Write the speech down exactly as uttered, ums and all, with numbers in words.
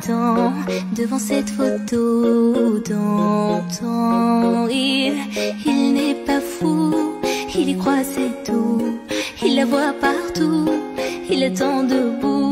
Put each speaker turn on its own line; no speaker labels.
attend devant cette photo d'antan. Il, il n'est pas fou, il y croit c'est tout. Il la voit partout, il attend debout.